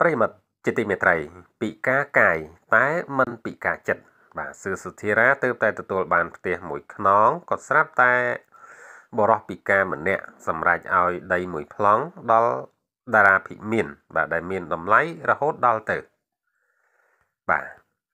ប្រិយមិត្តជាទីមេត្រីពីការកាយតែមិនពីការចិត្តបាទសឺសុធារាទើបតែទទួលបានផ្ទះមួយខ្នងក៏ស្រាប់តែបរោះពីការម្នាក់សម្រេចឲ្យដីមួយប្លង់ដល់តារាភិមានបាទដែលមានតម្លៃរហូតដល់ទៅបាទ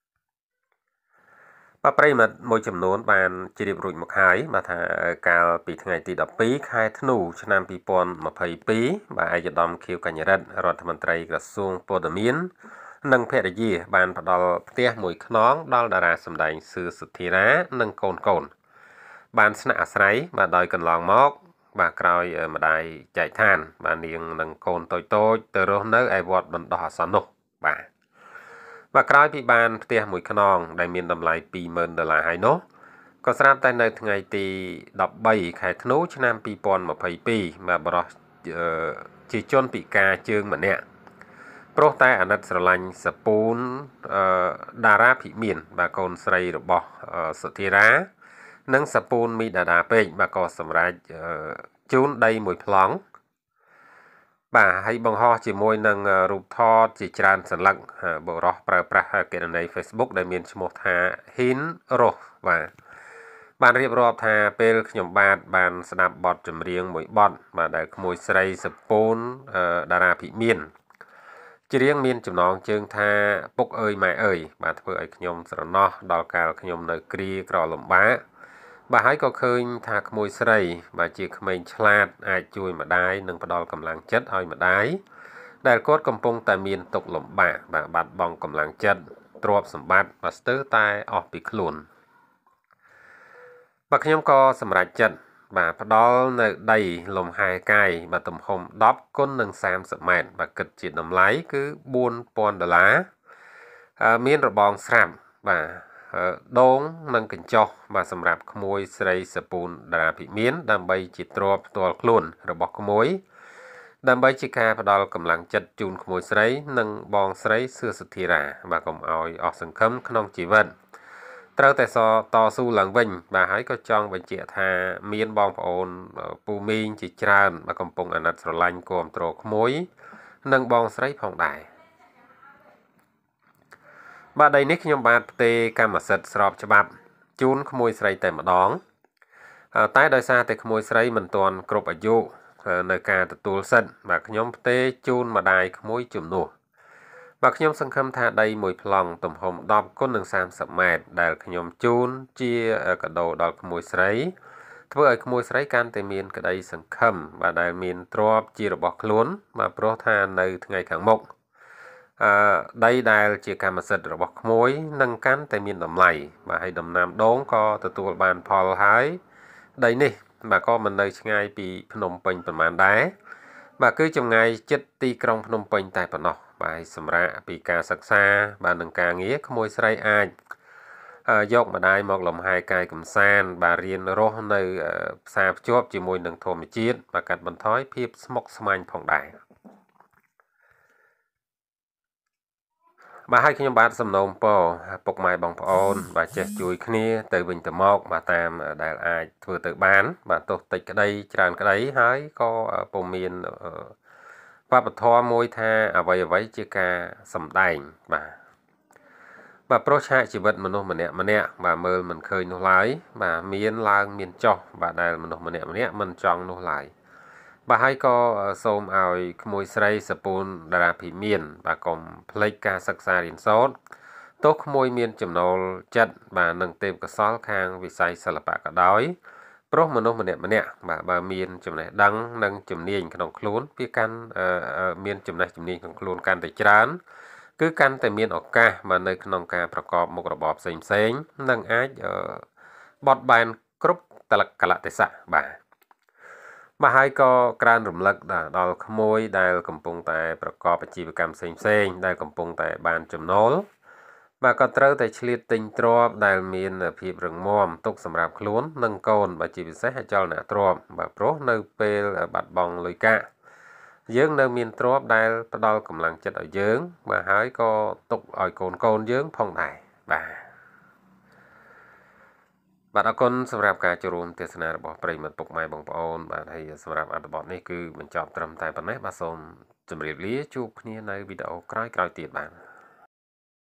ប្រិយមិត្តមួយចំនួនបានជ្រាបរួចមកហើយបាទថាកាលពីថ្ងៃទី12ខែធ្នូឆ្នាំ2022បាទឯកឧត្តមខៀវកញ្ញរិទ្ធរដ្ឋមន្ត្រីក្រសួងព័ត៌មាននិងភរិយាបានផ្ដល់ផ្ទះមួយខ្នងដល់តារាសម្ដែងសឺសុធារានិងកូនបានស្នាក់អាស្រ័យបាទដោយកន្លងមកបាទក្រោយម្ដាយចែកឋានបាទនាងនិងកូនតូចទៅរស់នៅឯវត្តបណ្ដោះអាសន្ននោះបាទក្រោយពីបានផ្ទះមួយខ្នងដែលមានតម្លៃ$20,000ហើយនោះក៏ស្រាប់តែនៅថ្ងៃទី13ខែធ្នូឆ្នាំ2022បាទបរិះជាជនពិការជើងម្នាក់ព្រោះតែអាណិតស្រឡាញ់សពូនតារាភិមានបាទកូនស្រីរបស់សុធារានិងសពូនមីដាដាពេកបាទក៏សម្រេចជូនដីមួយប្លង់បាទហើយបង្ហោះជាមួយនឹងរូបថតជាច្រើនសន្លឹកបរិះប្រើប្រាស់គណនី Facebook ដែលមានឈ្មោះថា Hun Sen បានរៀបរាប់ថាពេលខ្ញុំបានស្ដាប់បទចម្រៀងមួយបទបាទដែលក្មួយស្រីសពូនតារាភិមានច្រៀងមានចំណងជើងថាពុកអើយម៉ែអើយបាទធ្វើឲ្យខ្ញុំស្រណោះដល់កាលខ្ញុំនៅគ្រាក្រលំបាកបាទហើយក៏ឃើញថាក្មួយស្រីបាទជាក្មេងឆ្លាតអាចជួយម្ដាយនិងផ្ដល់កម្លាំងចិត្តឲ្យម្ដាយដែលគាត់កំពុងតែមានទុក្ខលំបាកបាទបាត់បង់កម្លាំងចិត្តទ្រព្យសម្បត្តិបាទស្ទើរតែអស់ពីខ្លួនបាទខ្ញុំក៏សម្រេចចិត្តបាទផ្ដល់នៅដីលំហែកាយបាទទំហំ10 x 30 ម៉ែត្របាទគិតជាតម្លៃគឺ$4,000មានរបងស្រាប់បាទដងនិងកញ្ចុះបាទសម្រាប់ក្មួយស្រីសពូនតារាភិមានដើម្បីជាទ្រព្យផ្ទាល់ខ្លួនរបស់ក្មួយដើម្បីជាការផ្ដល់កម្លាំងចិត្តជូនក្មួយស្រីនិងបងស្រីសឺសុធារាបាទកុំឲ្យអស់សង្ឃឹមក្នុងជីវិតត្រូវតែតស៊ូឡើងវិញបាទហើយក៏ចង់បញ្ជាក់ថាមានបងប្អូនពូមីងជាច្រើនបាទកំពុងអាណិតស្រឡាញ់គាំទ្រក្មួយនិងបងស្រីផងដែរបាទដីនេះខ្ញុំបាទផ្ទេរកម្មសិទ្ធិស្របច្បាប់ជូនក្មួយស្រីតែម្ដងតែដោយសារតែក្មួយស្រីមិនទាន់គ្រប់អាយុនៅការទទួលសិទ្ធិបាទខ្ញុំផ្ទេរជូនម្ដាយក្មួយជំនួសបាទខ្ញុំសង្ឃឹមថាដីមួយប្លង់ទំហំ10 x 30 ម៉ែត្រដែលខ្ញុំជូនជាកាដូដល់ក្មួយស្រីធ្វើឲ្យក្មួយស្រីកាន់តែមានក្តីសង្ឃឹមបាទដែលមានទ្រព្យជារបស់ខ្លួនបាទព្រោះថានៅថ្ងៃខាងមុខដីដែលជាកម្មសិទ្ធិរបស់ក្មួយនឹងកាន់តែមានតម្លៃបាទហើយដំណាំដូងក៏ទទួលបានផលហើយដីនេះបាទក៏មិននៅឆ្ងាយពីភ្នំពេញប៉ុន្មានដែរបាទគឺចម្ងាយជិតទីក្រុងភ្នំពេញតែប៉ុណ្ណោះបាទសម្រាប់ពីការសិក្សាបាទនឹងការងារក្មួយស្រីអាចយកម្ដាយមកលំហែកាយកំសាន្តបាទរៀនរស់នៅផ្សារភ្ជាប់ជាមួយនឹងធម្មជាតិបាទកាត់បន្ថយភាពស្មុគស្មាញផងដែរបាទហើយខ្ញុំបាទសំណូមពរពុកម៉ែបងប្អូនបាទចេះជួយគ្នាទៅវិញទៅមកបាទតាមដែលអាចធ្វើទៅបានបាទទោះតិចក្តីច្រើនក្តីហើយក៏ពុំមានវប្បធម៌មួយថាអ្វីជាការសម្ដែងបាទប្រុសឆាកជីវិតមនុស្សម្នាក់បាទមើលមិនឃើញនោះឡើយបាទមានឡើងមានចុះបាទដែលមនុស្សម្នាក់មិនចង់នោះឡើយបាទហើយក៏សូមឲ្យក្មួយស្រីសពូនតារាភិមានបាទកុំភ្លេចការសិក្សារៀនសូត្រទោះក្មួយមានចំណូលចិត្តបាទនឹងទេពកោសល្យខាងវិស័យសិល្បៈក៏ដោយព្រោះមនុស្សម្នាក់បាទបើមានចំណេះដឹងនិងជំនាញក្នុងខ្លួនវាកាន់មានចំណេះជំនាញក្នុងខ្លួនកាន់តែច្រើនគឺកាន់តែមានឱកាសបាទនៅក្នុងការប្រកបមុខរបរផ្សេងនិងអាចបត់បែនគ្រប់កលៈទេសៈបាទហើយក៏ក្រើនរំលឹកដល់ក្មួយដែលកំពុងតែប្រកបអាជីវកម្មផ្សេងដែលកំពុងតែបានចំណូលបាទក៏ត្រូវតែឆ្លៀតទិញទ្រព្យដែលមានភាពរឹងមាំទុកសម្រាប់ខ្លួននិងកូនបាទជាពិសេសអចលនទ្រព្យបាទព្រោះនៅពេលបាត់បង់លុយកាក់យើងនៅមានទ្រព្យដែលផ្ដល់កម្លាំងចិត្តឲ្យយើងបាទហើយក៏ទុកឲ្យកូនយើងផងដែរបាទបាទអរគុណសម្រាប់ការចូលរួមទស្សនារបស់ប្រិយមិត្តពុកម៉ែបងប្អូនបាទហើយសម្រាប់អត្ថបទនេះគឺបញ្ចប់ត្រឹមតែប៉ុណ្ណេះបាទសូមជម្រាបលាជួបគ្នានៅវីដេអូក្រោយៗទៀតបាទ